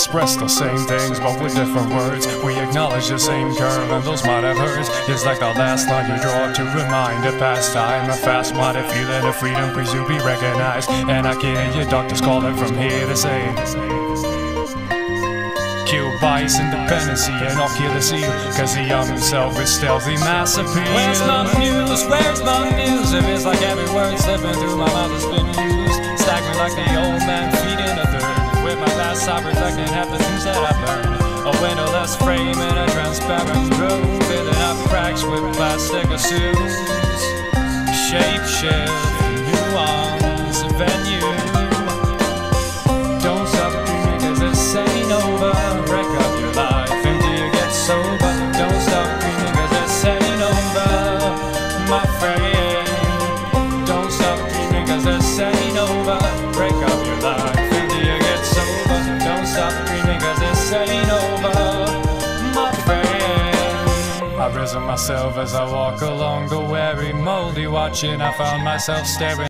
express the same things, but with different words. We acknowledge the same curve, and those might have hurts. It's like the last line you draw to remind a past time. A fast-minded feeling of freedom, please you be recognized. And I can hear your doctors calling from here to say, kill bias, independency, and I'll kill the seal, cause the young himself is stealthy mass appeal. Where's my muse? Where's my muse? If it's like every word slipping through my mouth has been used, staggering like the old man feeding a third. With my past I reflecting half the things that I've learned. A windowless frame in a transparent room, filling up cracks with plastic assumes. Shape shift, nuance, venue. Don't stop dreaming cause this ain't over. Break up your life until you get sober. Don't stop dreaming cause this ain't over, my friend. Don't stop dreaming cause this ain't over. Break up your life until you get sober. Don't stop dreaming cause this ain't over, my friend. I risen myself as I walk along the weary, moldy watching. I found myself staring